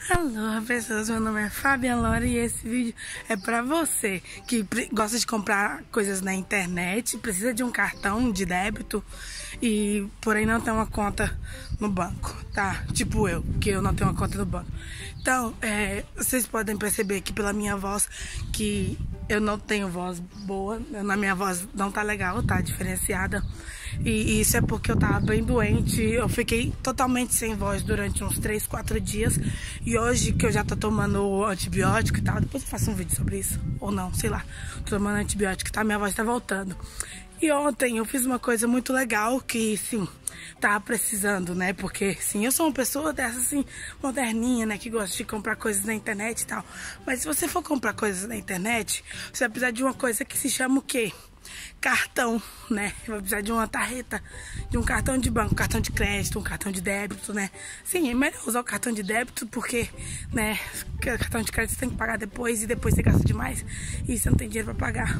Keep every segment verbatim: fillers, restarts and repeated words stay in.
Alô pessoas, meu nome é Fabiana Laura e esse vídeo é pra você que gosta de comprar coisas na internet, precisa de um cartão de débito e porém não tem uma conta no banco, tá? Tipo eu, que eu não tenho uma conta no banco. Então, é, vocês podem perceber aqui pela minha voz que eu não tenho voz boa, na minha voz não tá legal, tá diferenciada. E isso é porque eu tava bem doente, eu fiquei totalmente sem voz durante uns três, quatro dias. E hoje que eu já tô tomando antibiótico e tal, depois eu faço um vídeo sobre isso, ou não, sei lá. Tô tomando antibiótico e tá, minha voz tá voltando. E ontem eu fiz uma coisa muito legal que, sim, tava precisando, né? Porque, sim, eu sou uma pessoa dessa, assim, moderninha, né? Que gosta de comprar coisas na internet e tal. Mas se você for comprar coisas na internet, você vai precisar de uma coisa que se chama o quê? Cartão, né? Vai precisar de uma tarjeta, de um cartão de banco, cartão de crédito, um cartão de débito, né? Sim, é melhor usar o cartão de débito porque, né, cartão de crédito você tem que pagar depois e depois você gasta demais e você não tem dinheiro pra pagar.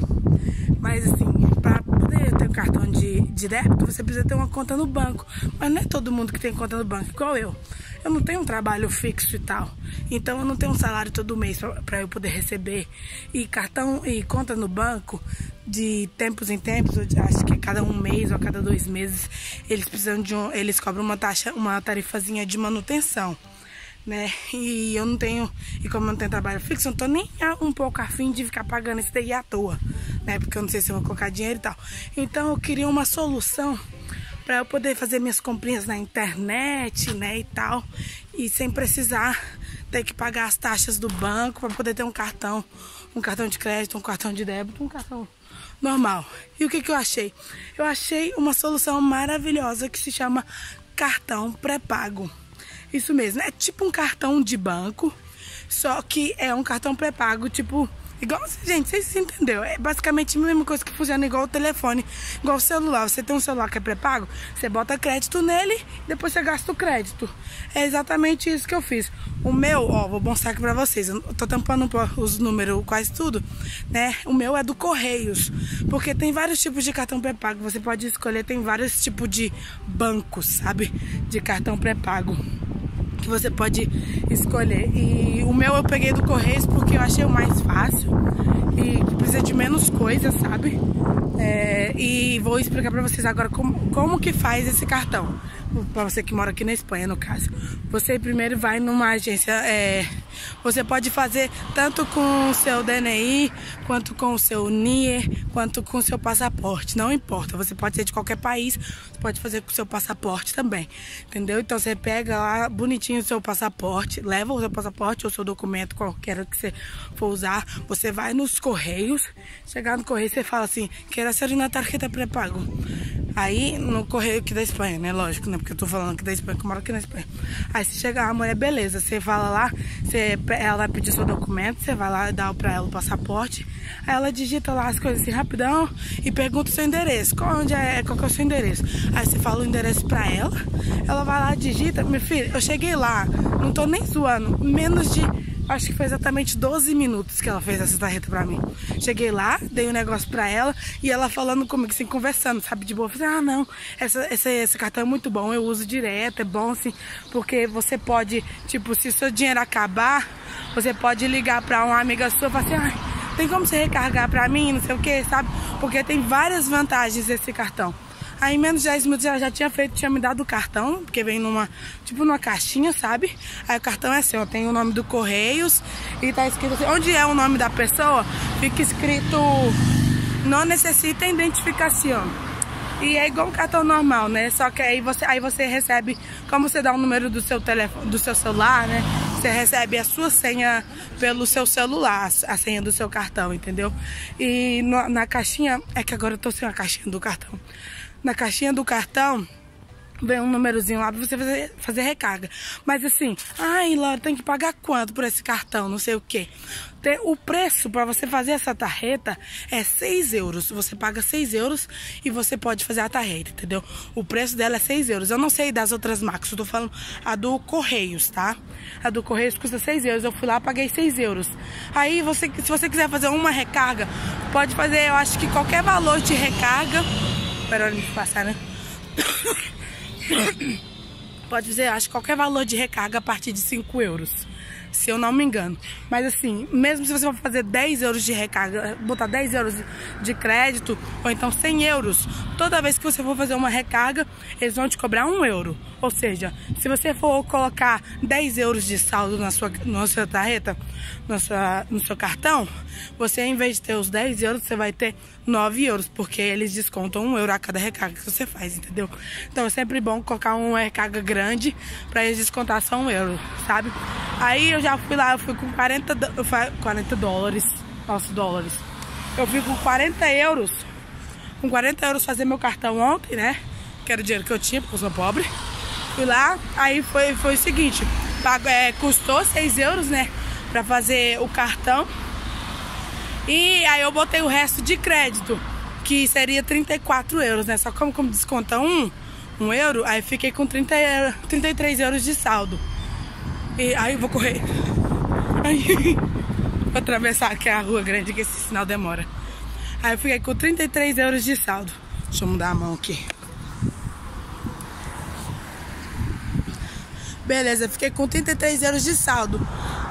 Mas assim, pra poder ter um cartão de, de débito, você precisa ter uma conta no banco. Mas não é todo mundo que tem conta no banco, igual eu. Eu não tenho um trabalho fixo e tal. Então eu não tenho um salário todo mês pra, pra eu poder receber. E cartão e conta no banco, de tempos em tempos, eu acho que a cada um mês ou a cada dois meses, eles precisam de um, eles cobram uma taxa, uma tarifazinha de manutenção, né? E eu não tenho, e como eu não tenho trabalho fixo, eu não tô nem um pouco afim de ficar pagando isso daí à toa, né? Porque eu não sei se eu vou colocar dinheiro e tal. Então eu queria uma solução para eu poder fazer minhas comprinhas na internet, né, e tal, e sem precisar ter que pagar as taxas do banco para poder ter um cartão, um cartão de crédito, um cartão de débito, um cartão normal. E o que que eu achei? Eu achei uma solução maravilhosa que se chama cartão pré-pago. Isso mesmo, é tipo um cartão de banco, só que é um cartão pré-pago, tipo, igual, gente, vocês entenderam? É basicamente a mesma coisa que funciona igual o telefone, igual o celular. Você tem um celular que é pré-pago, você bota crédito nele, depois você gasta o crédito. É exatamente isso que eu fiz. O meu, ó, vou mostrar aqui pra vocês. Eu tô tampando os números, quase tudo, né? O meu é do Correios, porque tem vários tipos de cartão pré-pago. Você pode escolher, tem vários tipos de bancos, sabe? De cartão pré-pago que você pode escolher. E o meu eu peguei do Correios porque eu achei o mais fácil e precisa de menos coisas, sabe? É, e vou explicar pra vocês agora como, como que faz esse cartão. Pra você que mora aqui na Espanha, no caso. Você primeiro vai numa agência, é, você pode fazer tanto com o seu D N I, quanto com o seu N I E, quanto com o seu passaporte. Não importa, você pode ser de qualquer país, você pode fazer com o seu passaporte também, entendeu? Então você pega lá bonitinho o seu passaporte, leva o seu passaporte ou o seu documento, qualquer que você for usar. Você vai nos Correios, chegar no Correio você fala assim, quero ser uma tarjeta pré-pago. Aí, no Correio aqui da Espanha, né? Lógico, né? Porque eu tô falando aqui da Espanha, que eu moro aqui na Espanha. Aí, se chegar a mulher, beleza. Você fala lá, você, ela vai pedir seu documento, você vai lá e dá pra ela o passaporte. Aí, ela digita lá as coisas assim, rapidão, e pergunta o seu endereço. Qual, onde é, qual que é o seu endereço? Aí, você fala o endereço pra ela, ela vai lá, digita. Meu filho, eu cheguei lá, não tô nem zoando, menos de... acho que foi exatamente doze minutos que ela fez essa tarjeta pra mim. Cheguei lá, dei um negócio pra ela e ela falando comigo, assim, conversando, sabe, de boa. Eu falei, ah, não, essa, essa, esse cartão é muito bom, eu uso direto, é bom, assim, porque você pode, tipo, se o seu dinheiro acabar, você pode ligar pra uma amiga sua e falar assim, ah, tem como você recarregar pra mim, não sei o que, sabe? Porque tem várias vantagens esse cartão. Aí em menos de dez minutos ela já tinha feito, tinha me dado o cartão, porque vem numa, tipo numa caixinha, sabe? Aí o cartão é assim, ó, tem o nome do Correios e tá escrito assim, onde é o nome da pessoa, fica escrito, não necessita identificação. E é igual um cartão normal, né? Só que aí você, aí você recebe, como você dá o número do seu telefone, do seu celular, né? Você recebe a sua senha pelo seu celular, a senha do seu cartão, entendeu? E no, na caixinha, é que agora eu tô sem a caixinha do cartão. Na caixinha do cartão vem um númerozinho lá pra você fazer, fazer recarga. Mas assim, ai, Laura, tem que pagar quanto por esse cartão? Não sei o que. O preço pra você fazer essa tarjeta é seis euros. Você paga seis euros e você pode fazer a tarjeta, entendeu? O preço dela é seis euros. Eu não sei das outras marcas, eu tô falando a do Correios, tá? A do Correios custa seis euros. Eu fui lá, paguei seis euros. Aí, você, se você quiser fazer uma recarga, pode fazer, eu acho que qualquer valor de recarga. Espera a gente passar, né? pode fazer, acho, qualquer valor de recarga a partir de cinco euros. Se eu não me engano. Mas assim, mesmo se você for fazer dez euros de recarga, botar dez euros de crédito, ou então cem euros, toda vez que você for fazer uma recarga, eles vão te cobrar um euro. Ou seja, se você for colocar dez euros de saldo na sua, na sua tarjeta, na sua, no seu cartão, você, em vez de ter os dez euros, você vai ter nove euros, porque eles descontam um euro a cada recarga que você faz, entendeu? Então é sempre bom colocar uma recarga grande para eles descontar só um euro, sabe? Aí eu já fui lá, eu fui com quarenta, quarenta dólares, nossa, dólares. Eu fui com quarenta euros, com quarenta euros fazer meu cartão ontem, né? Que era o dinheiro que eu tinha, porque eu sou pobre. Fui lá, aí foi, foi o seguinte, pago, é, custou seis euros, né? Pra fazer o cartão. E aí eu botei o resto de crédito, que seria trinta e quatro euros, né? Só como, como desconta um, um euro, aí fiquei com trinta, trinta e três euros de saldo. E aí eu vou correr. Aí, vou atravessar aqui a rua grande, que esse sinal demora. Aí eu fiquei com trinta e três euros de saldo. Deixa eu mudar a mão aqui. Beleza, eu fiquei com trinta e três euros de saldo.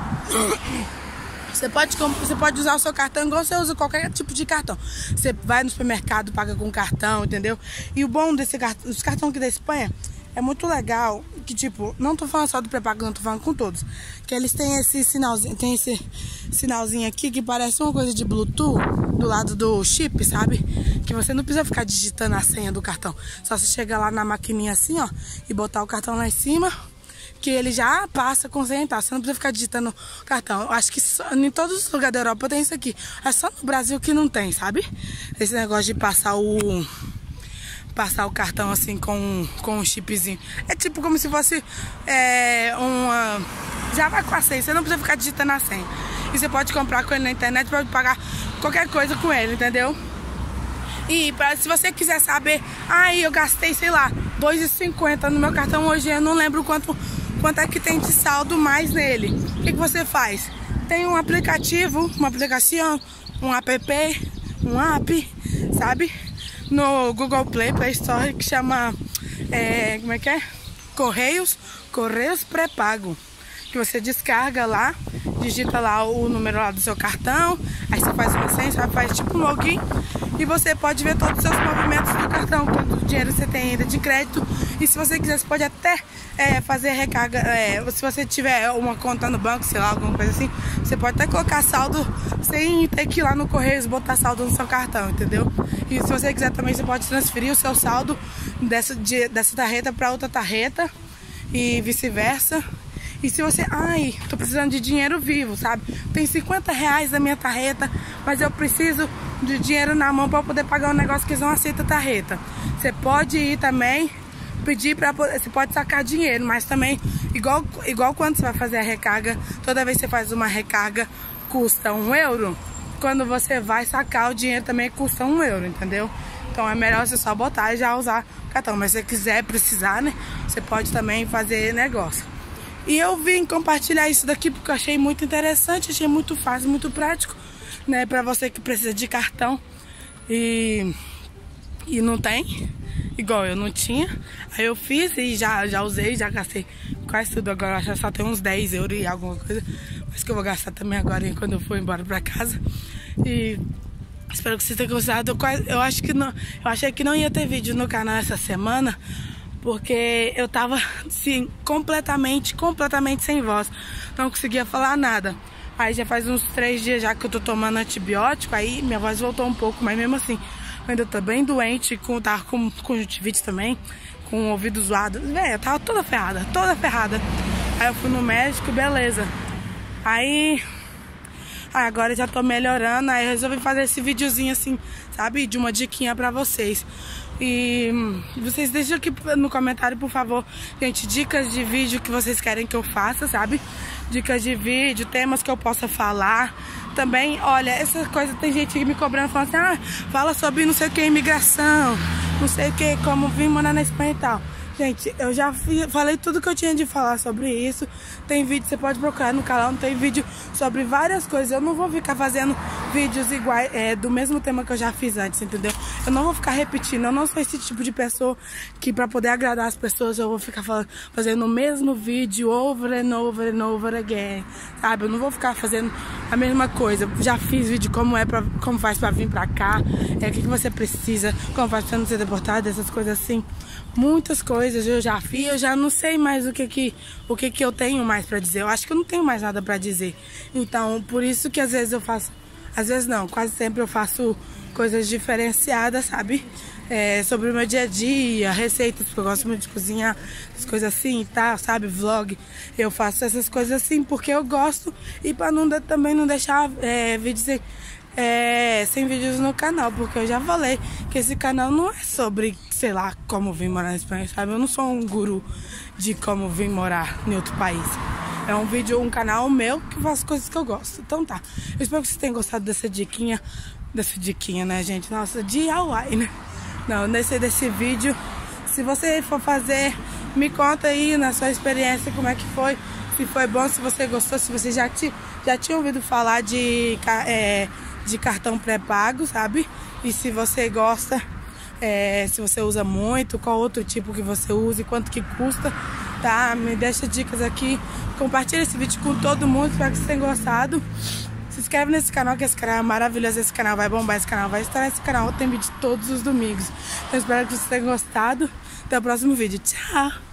Você pode, você pode usar o seu cartão igual você usa qualquer tipo de cartão. Você vai no supermercado, paga com cartão, entendeu? E o bom desse cartão, os cartões aqui da Espanha, é muito legal, que tipo, não tô falando só do pré-pago, não tô falando com todos. Que eles têm esse sinalzinho, tem esse sinalzinho aqui que parece uma coisa de Bluetooth do lado do chip, sabe? Que você não precisa ficar digitando a senha do cartão. Só você chega lá na maquininha assim, ó, e botar o cartão lá em cima, que ele já passa com senha, tá? Você não precisa ficar digitando o cartão. Eu acho que só, em todos os lugares da Europa tem isso aqui. É só no Brasil que não tem, sabe? Esse negócio de passar o... passar o cartão assim com, com um chipzinho. É tipo como se fosse é, uma... já vai com a senha, você não precisa ficar digitando a senha. E você pode comprar com ele na internet, pode pagar qualquer coisa com ele, entendeu? E pra, se você quiser saber, aí ah, eu gastei, sei lá, dois reais e cinquenta no meu cartão hoje, eu não lembro quanto, quanto é que tem de saldo mais nele. O que, que você faz? Tem um aplicativo, uma aplicação, um app, um app, sabe? No Google Play, Play Store, que chama, é, como é que é? Correios, Correios pré-pago. Que você descarga lá, digita lá o número lá do seu cartão, aí você faz uma senha, faz tipo um login, e você pode ver todos os seus movimentos do cartão, quanto dinheiro você tem ainda de crédito. E se você quiser, você pode até é, fazer recarga, é, se você tiver uma conta no banco, sei lá, alguma coisa assim, você pode até colocar saldo sem ter que ir lá no Correios botar saldo no seu cartão, entendeu? E se você quiser também, você pode transferir o seu saldo dessa, de, dessa tarjeta para outra tarjeta e vice-versa. E se você, ai, tô precisando de dinheiro vivo, sabe? Tem cinquenta reais na minha tarjeta, mas eu preciso de dinheiro na mão para poder pagar um negócio que eles não aceitam tarjeta. Você pode ir também, pedir para você pode sacar dinheiro, mas também, igual, igual quando você vai fazer a recarga, toda vez que você faz uma recarga, custa um euro. Quando você vai sacar, o dinheiro também custa um euro, entendeu? Então é melhor você só botar e já usar o cartão. Mas se você quiser, precisar, né? Você pode também fazer negócio. E eu vim compartilhar isso daqui porque eu achei muito interessante, achei muito fácil, muito prático, né? Pra você que precisa de cartão e, e não tem, igual eu não tinha. Aí eu fiz e já, já usei, já gastei quase tudo. Agora acho que só tem uns dez euros e alguma coisa, mas que eu vou gastar também agora quando eu for embora pra casa. E espero que vocês tenham gostado. Eu, quase, eu, acho que não, eu achei que não ia ter vídeo no canal essa semana, porque eu tava, assim, completamente, completamente sem voz. Não conseguia falar nada. Aí já faz uns três dias já que eu tô tomando antibiótico, aí minha voz voltou um pouco, mas mesmo assim, eu ainda tô bem doente, com, tava com conjuntivite também, com o ouvido zoado. Véi, eu tava toda ferrada, toda ferrada. Aí eu fui no médico, beleza. Aí... Aí agora eu já tô melhorando, aí eu resolvi fazer esse videozinho assim, sabe? De uma diquinha pra vocês. E vocês deixem aqui no comentário, por favor, gente, dicas de vídeo que vocês querem que eu faça, sabe? Dicas de vídeo, temas que eu possa falar. Também, olha, essa coisa, tem gente me cobrando, falando assim, ah, fala sobre não sei o que, imigração, não sei o que, como vim morar na Espanha e tal. Gente, eu já falei tudo que eu tinha de falar sobre isso. Tem vídeo, você pode procurar no canal, tem vídeo sobre várias coisas. Eu não vou ficar fazendo vídeos iguais, é, do mesmo tema que eu já fiz antes, entendeu? Eu não vou ficar repetindo, eu não sou esse tipo de pessoa que pra poder agradar as pessoas eu vou ficar falando, fazendo o mesmo vídeo over and over and over again, sabe? Eu não vou ficar fazendo a mesma coisa. Já fiz vídeo como é pra, como faz pra vir pra cá, é, o que, que você precisa, como faz pra não ser deportado, essas coisas assim. Muitas coisas eu já fiz, eu já não sei mais o que que, o que, que eu tenho mais pra dizer. Eu acho que eu não tenho mais nada pra dizer. Então, por isso que às vezes eu faço, às vezes não, quase sempre eu faço coisas diferenciadas, sabe? É, sobre o meu dia a dia, receitas, porque eu gosto muito de cozinhar, as coisas assim e tal, sabe? Vlog. Eu faço essas coisas assim porque eu gosto e pra não, também não deixar é, vídeos... É, sem vídeos no canal, porque eu já falei que esse canal não é sobre, sei lá, como vim morar na Espanha, sabe? Eu não sou um guru de como vim morar em outro país. É um vídeo, um canal meu que faz coisas que eu gosto. Então tá, eu espero que vocês tenham gostado dessa diquinha, dessa diquinha, né, gente? Nossa, D I Y, né? Não, desse, desse vídeo. Se você for fazer, me conta aí na sua experiência como é que foi. Se foi bom, se você gostou, se você já, ti, já tinha ouvido falar de... É, de cartão pré-pago, sabe? E se você gosta, é, se você usa muito, qual outro tipo que você usa e quanto que custa, tá? Me deixa dicas aqui, compartilha esse vídeo com todo mundo, espero que vocês tenham gostado. Se inscreve nesse canal, que esse canal é maravilhoso, esse canal vai bombar, esse canal vai estar nesse canal, tem vídeo todos os domingos. Então espero que vocês tenham gostado, até o próximo vídeo, tchau!